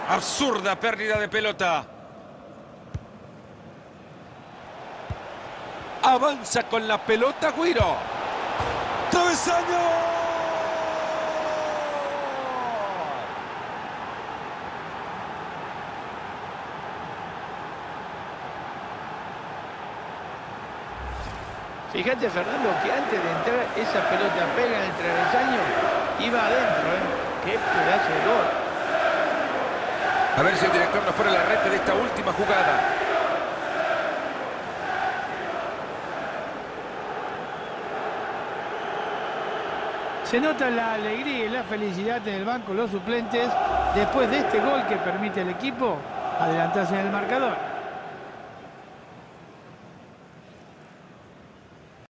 Absurda pérdida de pelota. Avanza con la pelota Guiro. ¡Travesaño! Fíjate, Fernando, que antes de entrar esa pelota pega en el travesaño, iba adentro, ¿eh? ¡Qué pedazo de gol! A ver si el director nos pone la reta de esta última jugada. Se nota la alegría y la felicidad en el banco los suplentes después de este gol que permite al equipo adelantarse en el marcador.